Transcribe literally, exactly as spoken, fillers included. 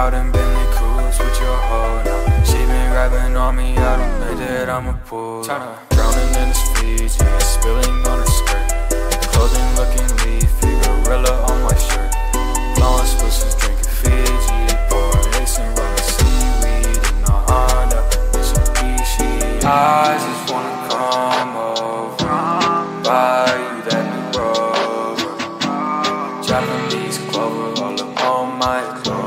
out in Bentley cruise with your hoe now. She been grabbing on me, I don't think that I'ma pull. Drowning in this Fiji, spilling on her skirt. Clothing looking leafy, gorilla on my shirt. Blowing spliffs, drinking Fiji. Pouring ace and rolling seaweed in a Honda, Mitsubishi. I just wanna come over, buy you that new Rover. Japanese clover all up on my clothes.